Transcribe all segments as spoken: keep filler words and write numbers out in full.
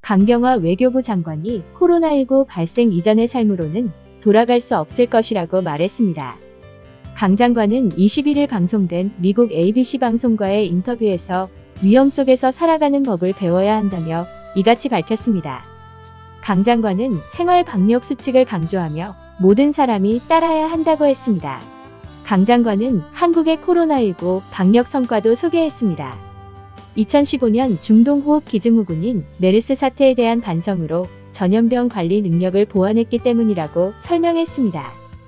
강경화 외교부 장관이 코로나십구 발생 이전의 삶으로는 돌아갈 수 없을 것이라고 말했습니다. 강 장관은 이십일일 방송된 미국 에이비씨 방송과의 인터뷰에서 위험 속에서 살아가는 법을 배워야 한다며 이같이 밝혔습니다. 강 장관은 생활 방역 수칙을 강조하며 모든 사람이 따라야 한다고 했습니다. 강 장관은 한국의 코로나십구 방역 성과도 소개했습니다. 이천십오년 중동호흡기증후군인 메르스 사태에 대한 반성으로 전염병 관리 능력을 보완했기 때문이라고 설명했습니다.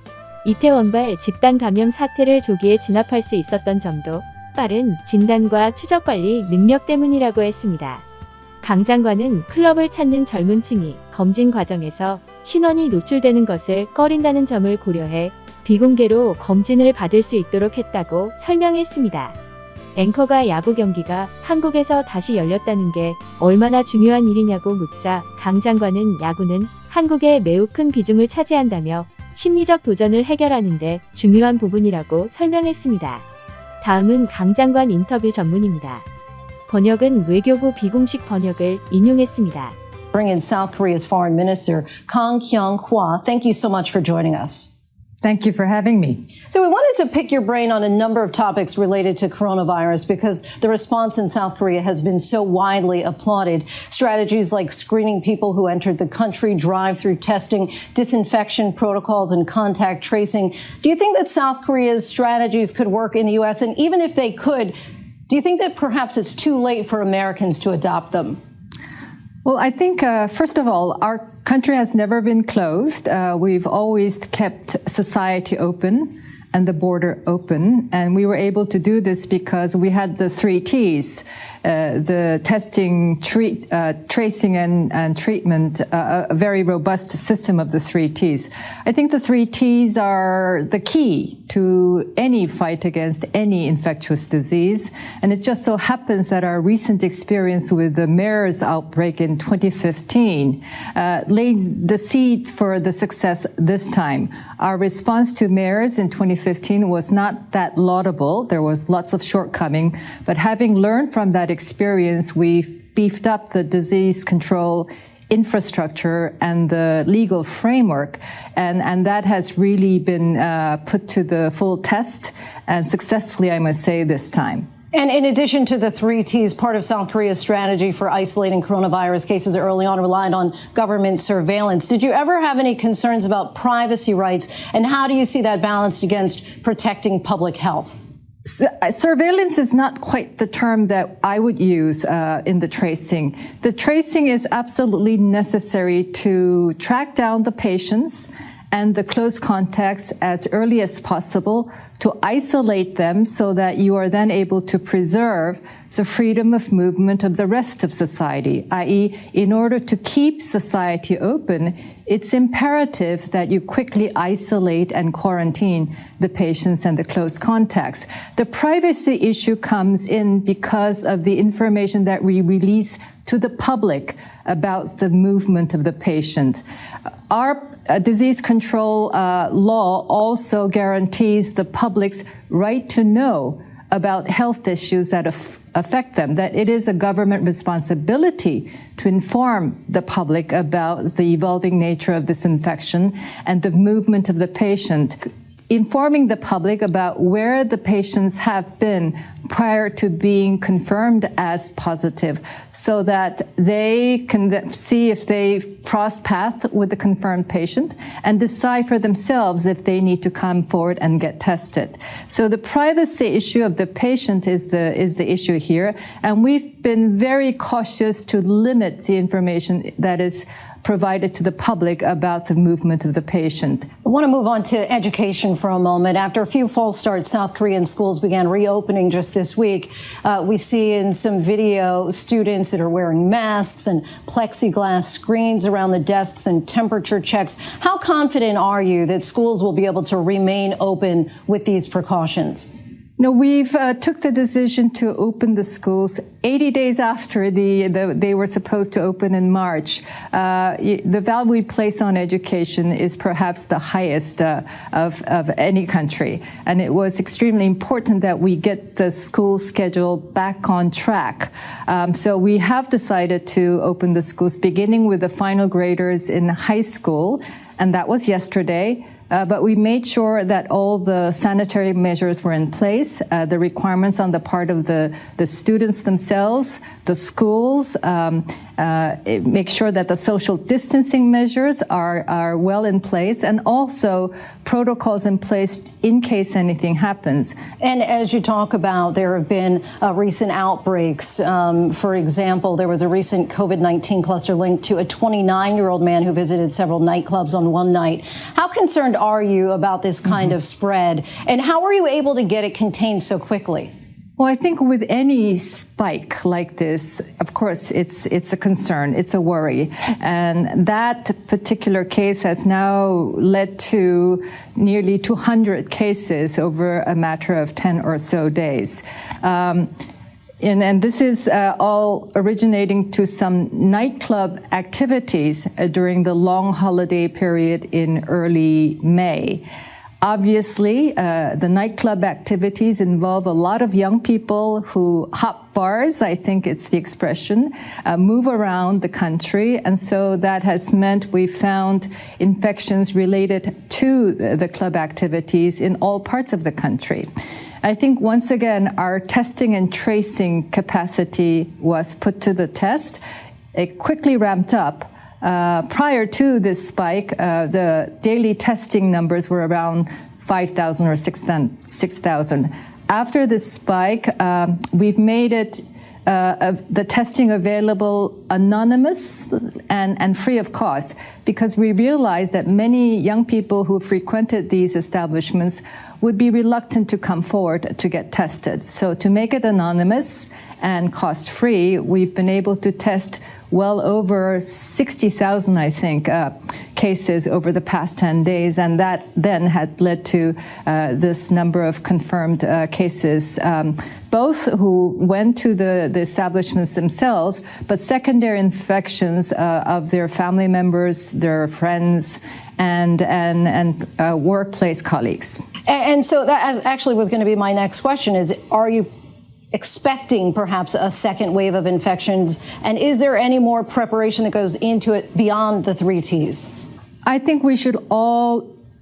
이태원발 집단 감염 사태를 조기에 진압할 수 있었던 점도 빠른 진단과 추적 관리 능력 때문이라고 했습니다. 강 장관은 클럽을 찾는 젊은 층이 검진 과정에서 신원이 노출되는 것을 꺼린다는 점을 고려해 비공개로 검진을 받을 수 있도록 했다고 설명했습니다. 앵커가 야구 경기가 한국에서 다시 열렸다는 게 얼마나 중요한 일이냐고 묻자 강 장관은 야구는 한국에 매우 큰 비중을 차지한다며 심리적 도전을 해결하는 데 중요한 부분이라고 설명했습니다. 다음은 강 장관 인터뷰 전문입니다. 번역은 외교부 비공식 번역을 인용했습니다. Bring in South Korea's Foreign Minister Kang Kyung-hwa. Thank you so much for joining us. Thank you for having me. So we wanted to pick your brain on a number of topics related to coronavirus because the response in South Korea has been so widely applauded. Strategies like screening people who entered the country, drive-through testing, disinfection protocols, and contact tracing. Do you think that South Korea's strategies could work in the U S? And even if they could, do you think that perhaps it's too late for Americans to adopt them? Well, I think, uh, first of all, our country has never been closed. Uh, we've always kept society open and the border open. And we were able to do this because we had the three T's, uh, the testing, treat, uh, tracing, and, and treatment, uh, a very robust system of the three T's. I think the three T's are the key to any fight against any infectious disease. And it just so happens that our recent experience with the MERS outbreak in twenty fifteen uh, laid the seed for the success this time. Our response to MERS in twenty fifteen was not that laudable. There was lots of shortcoming, but having learned from that experience, we've beefed up the disease control infrastructure and the legal framework, and, and that has really been uh, put to the full test, and successfully, I must say, this time. And in addition to the three T's, part of South Korea's strategy for isolating coronavirus cases early on relied on government surveillance. Did you ever have any concerns about privacy rights, and how do you see that balanced against protecting public health? Surveillance is not quite the term that I would use uh, in the tracing. The tracing is absolutely necessary to track down the patients and the close contacts as early as possible, to isolate them so that you are then able to preserve the freedom of movement of the rest of society, that is, in order to keep society open, it's imperative that you quickly isolate and quarantine the patients and the close contacts. The privacy issue comes in because of the information that we release to the public about the movement of the patient. Our uh, disease control uh, law also guarantees the public's right to know about health issues that af- affect them, that it is a government responsibility to inform the public about the evolving nature of this infection and the movement of the patient. Informing the public about where the patients have been prior to being confirmed as positive, so that they can see if they've crossed paths with the confirmed patient and decide for themselves if they need to come forward and get tested. So the privacy issue of the patient is the is the issue here, and we've been very cautious to limit the information that is provided to the public about the movement of the patient. I want to move on to education for a moment. After a few false starts, South Korean schools began reopening just this week. Uh, we see in some video students that are wearing masks and plexiglass screens around the desks and temperature checks. How confident are you that schools will be able to remain open with these precautions? No, we've uh, took the decision to open the schools eighty days after the, the they were supposed to open in March. Uh, the value we place on education is perhaps the highest uh, of, of any country. And it was extremely important that we get the school schedule back on track. Um, so we have decided to open the schools, beginning with the final graders in high school, and that was yesterday. Uh, but we made sure that all the sanitary measures were in place, uh, the requirements on the part of the, the students themselves, the schools, um, uh, make sure that the social distancing measures are, are well in place, and also protocols in place in case anything happens. And as you talk about, there have been uh, recent outbreaks. Um, for example, there was a recent COVID nineteen cluster linked to a twenty-nine-year-old man who visited several nightclubs on one night. How concerned are you about this kind mm-hmm. of spread, and how were you able to get it contained so quickly? Well, I think with any spike like this, of course, it's it's a concern, it's a worry. And that particular case has now led to nearly two hundred cases over a matter of ten or so days. Um, And, and this is uh, all originating to some nightclub activities uh, during the long holiday period in early May. Obviously, uh, the nightclub activities involve a lot of young people who hop bars, I think it's the expression, uh, move around the country. And so that has meant we found infections related to the club activities in all parts of the country. I think, once again, our testing and tracing capacity was put to the test. It quickly ramped up. Uh, prior to this spike, uh, the daily testing numbers were around five thousand or six thousand. After this spike, um, we've made it Uh, of the testing available anonymous and, and free of cost, because we realized that many young people who frequented these establishments would be reluctant to come forward to get tested. So to make it anonymous and cost-free, we've been able to test well over sixty thousand, I think, uh, cases over the past ten days, and that then had led to uh, this number of confirmed uh, cases, um, both who went to the, the establishments themselves, but secondary infections uh, of their family members, their friends, and and and uh, workplace colleagues. And, and so that actually was going to be my next question: is are you expecting perhaps a second wave of infections? And is there any more preparation that goes into it beyond the three T's? I think we should all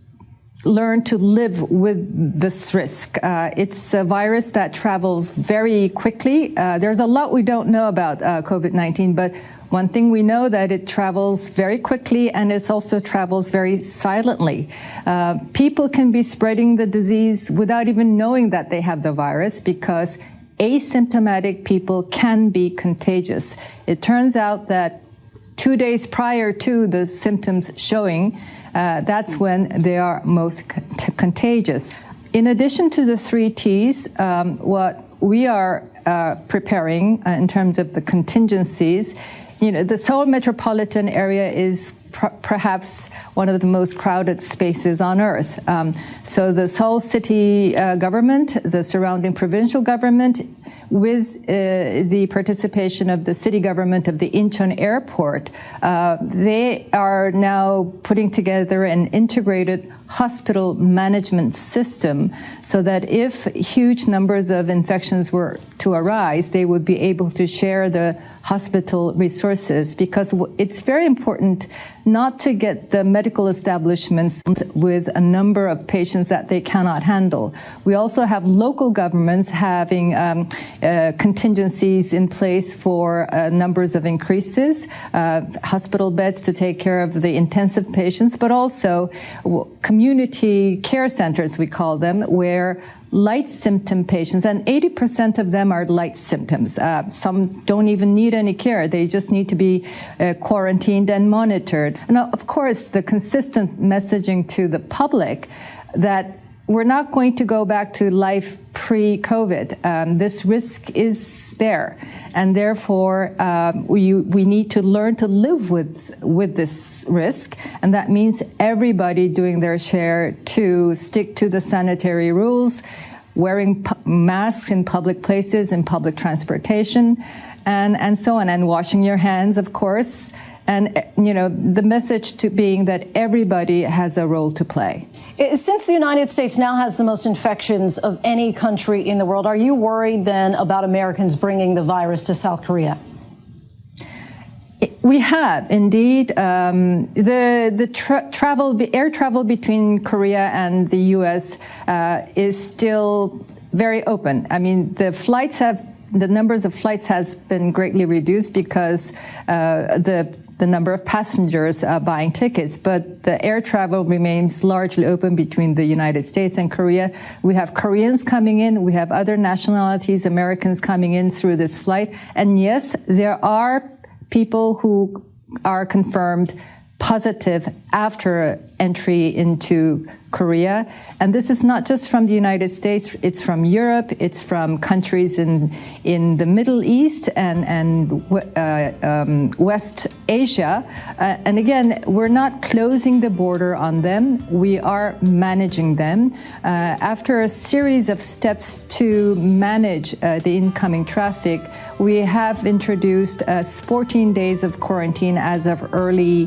learn to live with this risk. Uh, it's a virus that travels very quickly. Uh, there's a lot we don't know about uh, COVID nineteen, but one thing we know that it travels very quickly, and it also travels very silently. Uh, people can be spreading the disease without even knowing that they have the virus, because asymptomatic people can be contagious. It turns out that two days prior to the symptoms showing, uh, that's when they are most contagious. In addition to the three T's, um, what we are uh, preparing uh, in terms of the contingencies, you know, the Seoul metropolitan area is perhaps one of the most crowded spaces on earth. Um, so the Seoul city uh, government, the surrounding provincial government, with uh, the participation of the city government of the Incheon airport, uh, they are now putting together an integrated hospital management system so that if huge numbers of infections were to arise, they would be able to share the hospital resources, because it's very important not to get the medical establishments with a number of patients that they cannot handle. We also have local governments having um, uh, contingencies in place for uh, numbers of increases, uh, hospital beds to take care of the intensive patients, but also community care centers, we call them, where light symptom patients, and eighty percent of them are light symptoms. Uh, some don't even need any care. They just need to be uh, quarantined and monitored. And of course, the consistent messaging to the public that we're not going to go back to life pre-COVID. Um, this risk is there, and therefore um, we we need to learn to live with with this risk, and that means everybody doing their share to stick to the sanitary rules, wearing masks in public places, in public transportation, and, and so on, and washing your hands, of course. And, you know, the message to being that everybody has a role to play. Since the United States now has the most infections of any country in the world, are you worried then about Americans bringing the virus to South Korea? We have indeed. Um, the the tra travel, air travel between Korea and the U S uh, is still very open. I mean, the flights have, the numbers of flights has been greatly reduced because uh, the the number of passengers uh, buying tickets, but the air travel remains largely open between the United States and Korea. We have Koreans coming in, we have other nationalities, Americans coming in through this flight. And yes, there are people who are confirmed positive after entry into Korea. And this is not just from the United States, it's from Europe, it's from countries in, in the Middle East and, and uh, um, West Asia. Uh, and again, we're not closing the border on them, we are managing them. Uh, after a series of steps to manage uh, the incoming traffic, we have introduced uh, fourteen days of quarantine as of early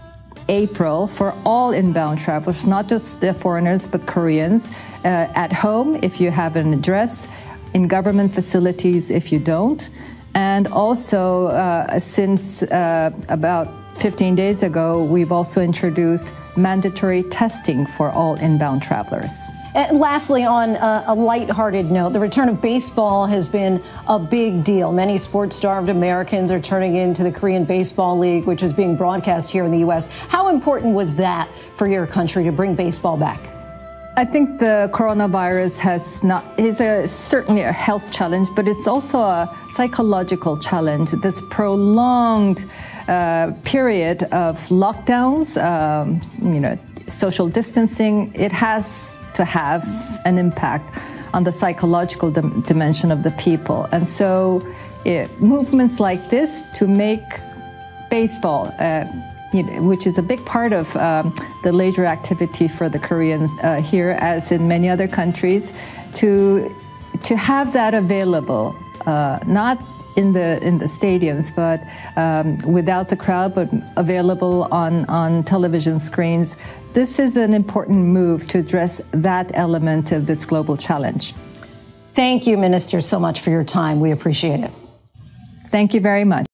April for all inbound travelers, not just the foreigners, but Koreans, uh, at home if you have an address, in government facilities if you don't. And also, uh, since uh, about fifteen days ago, we've also introduced mandatory testing for all inbound travelers. And lastly, on a, a lighthearted note, the return of baseball has been a big deal. Many sports-starved Americans are turning into the Korean Baseball League, which is being broadcast here in the U S. How important was that for your country to bring baseball back? I think the coronavirus has not, is a, certainly a health challenge, but it's also a psychological challenge. This prolonged uh, period of lockdowns, um, you know, social distancing, it has to have an impact on the psychological dim dimension of the people. And so it, movements like this to make baseball, uh, you know, which is a big part of um, the leisure activity for the Koreans uh, here, as in many other countries, to, to have that available, uh, not in the in the stadiums, but um, without the crowd, but available on, on television screens. This is an important move to address that element of this global challenge. Thank you, Minister, so much for your time. We appreciate it. Thank you very much.